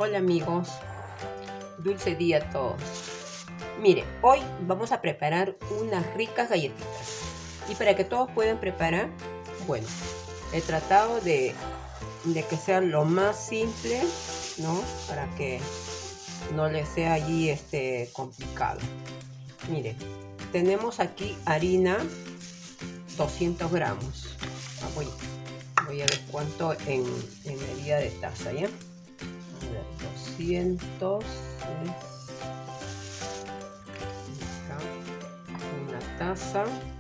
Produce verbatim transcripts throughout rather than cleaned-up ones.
Hola amigos, dulce día a todos. Mire, hoy vamos a preparar unas ricas galletitas. Y para que todos puedan preparar, bueno, he tratado de, de que sea lo más simple, ¿no? Para que no les sea allí este, complicado. Mire, tenemos aquí harina doscientos gramos. Ah, voy, voy a ver cuánto en, en medida de taza, ¿ya? A ver, doscientos es acá, una taza,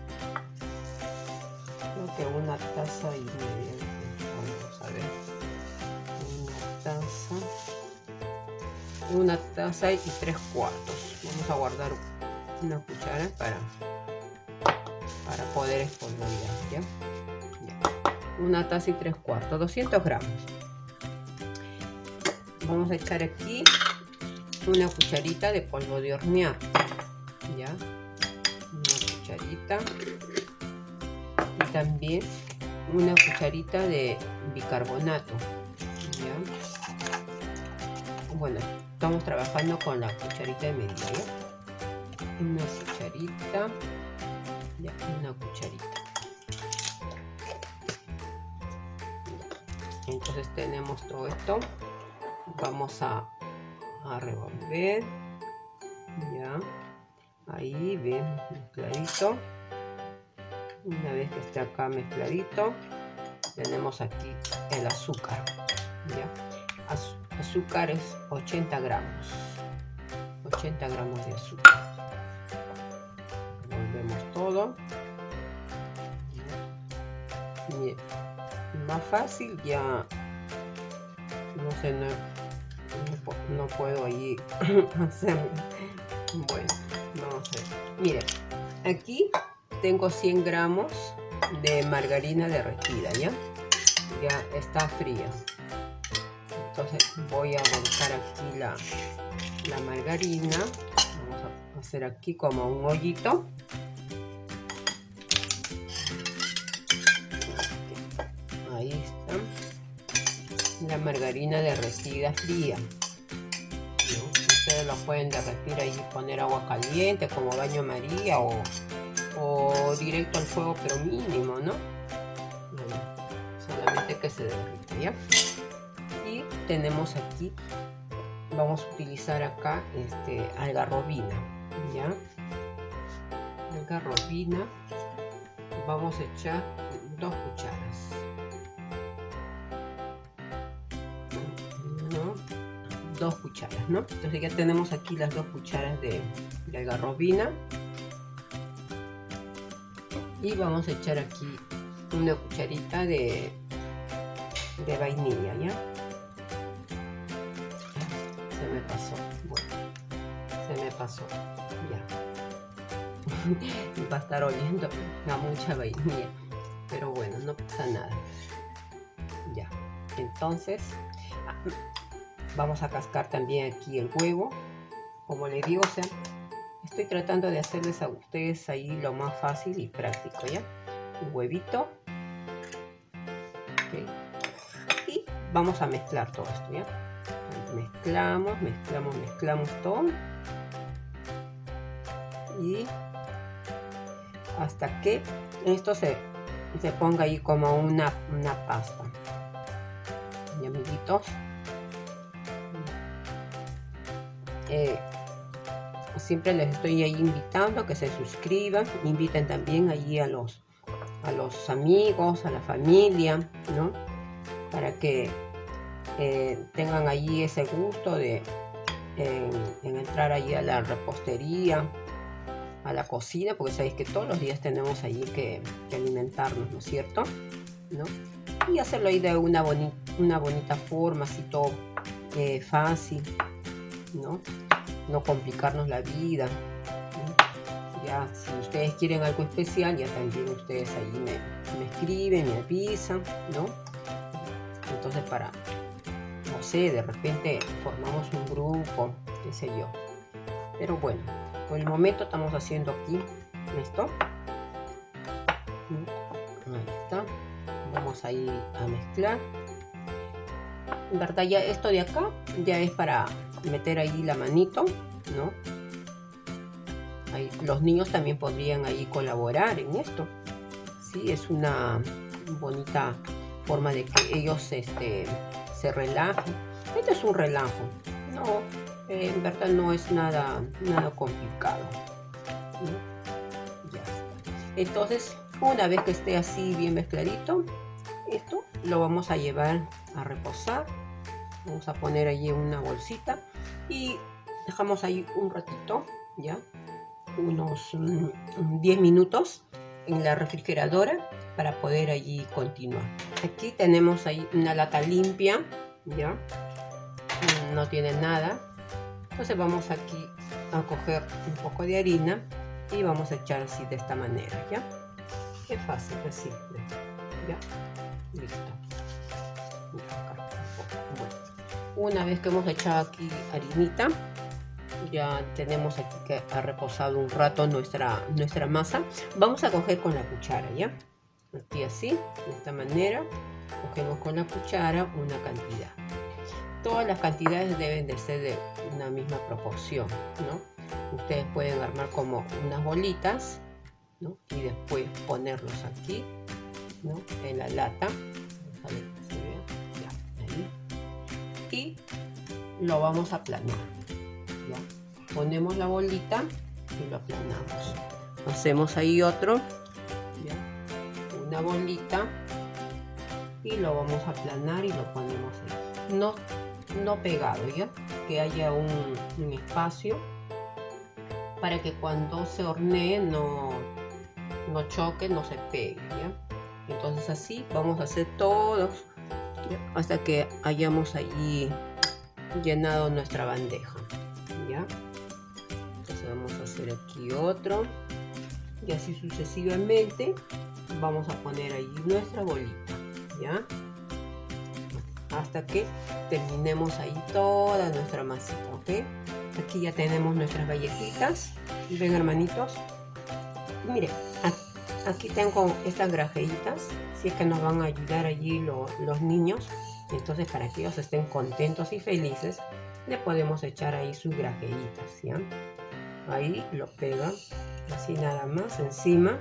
creo que una taza y media. Vamos a ver, una taza, una taza y tres cuartos. Vamos a guardar una cuchara para para poder espolvorear, ¿ya? Ya. Una taza y tres cuartos, doscientos gramos. Vamos a echar aquí una cucharita de polvo de hornear, ¿ya? Una cucharita. Y también una cucharita de bicarbonato, ¿ya? Bueno, estamos trabajando con la cucharita de medida, ¿ya? Una cucharita, ya, una cucharita. Entonces tenemos todo esto. Vamos a, a revolver, ya, ahí bien mezcladito. Una vez que esté acá mezcladito, tenemos aquí el azúcar, ya. Az azúcar es ochenta gramos, ochenta gramos de azúcar. Revolvemos todo. Bien, más fácil ya, no sé, no, no, no puedo ahí hacer. Bueno, vamos a ver. Miren, aquí tengo cien gramos de margarina derretida, ¿ya? Ya está fría. Entonces voy a volcar aquí la, la margarina. Vamos a hacer aquí como un hoyito. Ahí está. La margarina derretida fría, ¿no? Ustedes lo pueden derretir ahí, poner agua caliente como baño María o, o directo al fuego, pero mínimo, ¿no? Bueno, solamente que se derrita, ¿ya? Y tenemos aquí, vamos a utilizar acá este, algarrobina, ¿ya? Algarrobina, vamos a echar dos cucharas. Dos cucharas, ¿no? Entonces ya tenemos aquí las dos cucharas de, de algarrobina y vamos a echar aquí una cucharita de, de vainilla, ¿ya? Se me pasó, bueno, se me pasó, ya. Va a estar oliendo a mucha vainilla, pero bueno, no pasa nada, ya. Entonces vamos a cascar también aquí el huevo. Como les digo, o sea, estoy tratando de hacerles a ustedes ahí lo más fácil y práctico, ¿ya? Un huevito. Okay. Y vamos a mezclar todo esto, ¿ya? Mezclamos, mezclamos, mezclamos todo. Y hasta que esto se, se ponga ahí como una, una pasta. ¿Y amiguitos? Eh, siempre les estoy ahí invitando a que se suscriban, inviten también allí a los a los amigos, a la familia, ¿no? Para que eh, tengan allí ese gusto de en, en entrar allí a la repostería, a la cocina, porque sabéis que todos los días tenemos allí que, que alimentarnos, ¿no es cierto? ¿No? Y hacerlo ahí de una, boni una bonita forma, así todo eh, fácil, ¿no? No complicarnos la vida, ¿no? Ya si ustedes quieren algo especial, ya también ustedes ahí me, me escriben, me avisan, ¿no? Entonces para, no sé, de repente formamos un grupo, qué sé yo. Pero bueno, por el momento estamos haciendo aquí esto. Ahí está. Vamos a ir a mezclar. En verdad ya esto de acá ya es para meter ahí la manito, ¿no? Ahí, los niños también podrían ahí colaborar en esto. Sí, es una bonita forma de que ellos este, se relajen. Esto es un relajo, no, eh, en verdad no es nada, nada complicado, ¿no? Ya está. Entonces, una vez que esté así bien mezcladito, esto lo vamos a llevar a reposar. Vamos a poner allí una bolsita y dejamos ahí un ratito, ya, unos mm, diez minutos en la refrigeradora para poder allí continuar. Aquí tenemos ahí una lata limpia, ya, no tiene nada. Entonces vamos aquí a coger un poco de harina y vamos a echar así de esta manera, ya. Es fácil, es simple, ya, listo. Bueno, una vez que hemos echado aquí harinita, ya tenemos aquí que ha reposado un rato nuestra, nuestra masa. Vamos a coger con la cuchara, ya, aquí así, de esta manera, cogemos con la cuchara una cantidad. Todas las cantidades deben de ser de una misma proporción, ¿no? Ustedes pueden armar como unas bolitas, ¿no? Y después ponerlos aquí, ¿no? En la lata. Vamos a ver que se vea. Ya, ahí. Y lo vamos a aplanar, ¿ya? Ponemos la bolita y lo aplanamos. Hacemos ahí otro, ¿ya? Una bolita y lo vamos a aplanar y lo ponemos ahí. No, no pegado, ¿ya? Que haya un, un espacio para que cuando se hornee no, no choque, no se pegue, ¿ya? Entonces así vamos a hacer todos, ¿ya? Hasta que hayamos allí llenado nuestra bandeja, ¿ya? Entonces vamos a hacer aquí otro y así sucesivamente vamos a poner allí nuestra bolita, ¿ya? Hasta que terminemos ahí toda nuestra masita, ¿ok? Aquí ya tenemos nuestras galletitas. Ven, hermanitos, mire, aquí tengo estas grajeitas, si es que nos van a ayudar allí lo, los niños. Entonces, para que ellos estén contentos y felices, le podemos echar ahí sus grajeitas, ¿ya? Ahí lo pegan, así nada más, encima.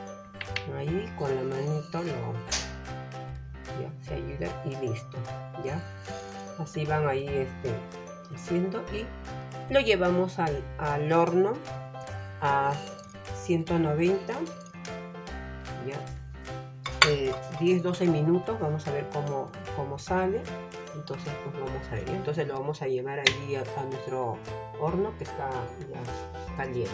Ahí con la manito lo... ya, se ayuda y listo, ya. Así van ahí este, haciendo y lo llevamos al, al horno a ciento noventa, ya, eh, diez doce minutos. Vamos a ver cómo, cómo sale. Entonces pues vamos a ver, entonces lo vamos a llevar allí a, a nuestro horno que está ya caliente.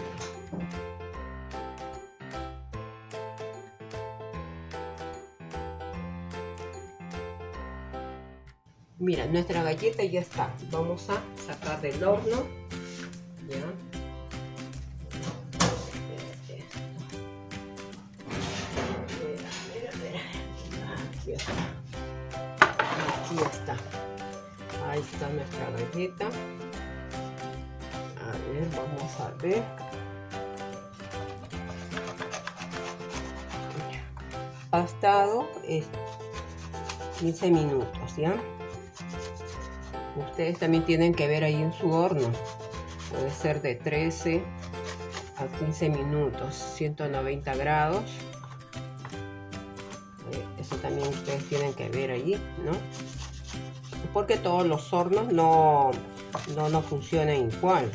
Mira, nuestra galleta ya está. Vamos a sacar del horno, ya. Aquí está. Aquí está. Ahí está nuestra galleta. A ver, vamos a ver. Ha estado eh, quince minutos, ¿ya? Ustedes también tienen que ver ahí en su horno. Puede ser de trece a quince minutos, ciento noventa grados. Eso también ustedes tienen que ver ahí, ¿no? Porque todos los hornos no, no, no funcionan igual,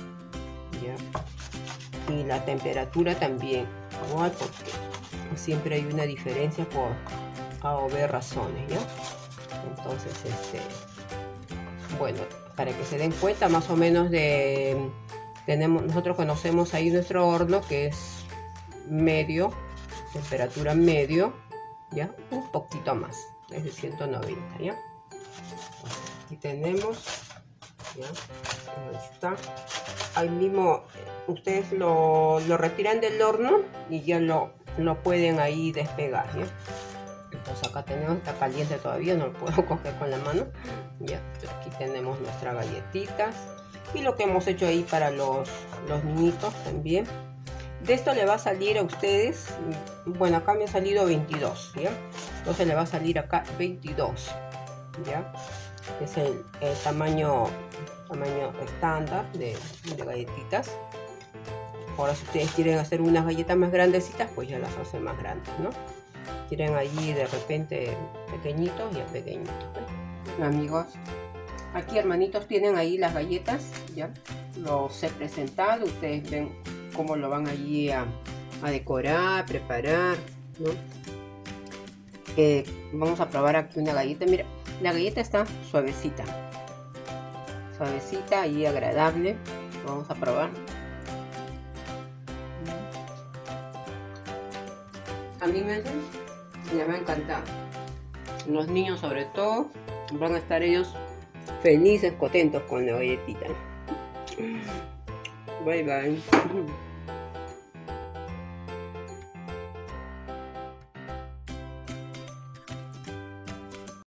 ¿ya? Y la temperatura también igual, porque siempre hay una diferencia por A o B razones, ¿ya? Entonces, este, bueno, para que se den cuenta más o menos de, tenemos, nosotros conocemos ahí nuestro horno que es medio, temperatura medio, ya, un poquito más, es de ciento noventa, ya. Aquí tenemos, ya, ahí está. Ahí mismo ustedes lo, lo retiran del horno y ya lo, lo pueden ahí despegar, ¿ya? Entonces acá tenemos, está caliente todavía, no lo puedo coger con la mano, ya. Aquí tenemos nuestras galletitas y lo que hemos hecho ahí para los, los niñitos también. De esto le va a salir a ustedes, bueno, acá me ha salido veintidós, ¿ya? Entonces le va a salir acá veintidós, ¿ya? Es el, el tamaño, tamaño estándar de, de galletitas. Ahora si ustedes quieren hacer unas galletas más grandecitas, pues ya las hacen más grandes, ¿no? Quieren allí de repente pequeñitos, y pequeñitos, ¿no? Amigos, aquí hermanitos tienen ahí las galletas, ya los he presentado. Ustedes ven cómo lo van allí a, a decorar, preparar, ¿no? Eh, vamos a probar aquí una galleta. Mira, la galleta está suavecita, suavecita y agradable. Vamos a probar. A mí me, me va a encantar. Los niños sobre todo van a estar ellos felices, contentos con la galletita. Bye bye.